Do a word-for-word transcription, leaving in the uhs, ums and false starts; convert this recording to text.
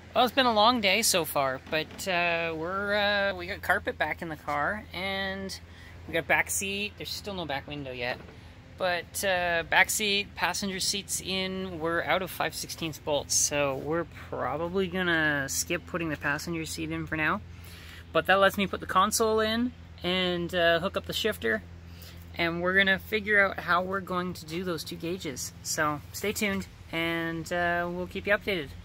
Well, it's been a long day so far, but uh, we're uh, we got carpet back in the car, and we got back seat. There's still no back window yet, but uh, back seat, passenger seats in. We're out of five sixteenths bolts, so we're probably gonna skip putting the passenger seat in for now. But that lets me put the console in and uh, hook up the shifter, and we're gonna figure out how we're going to do those two gauges. So stay tuned, and uh, we'll keep you updated.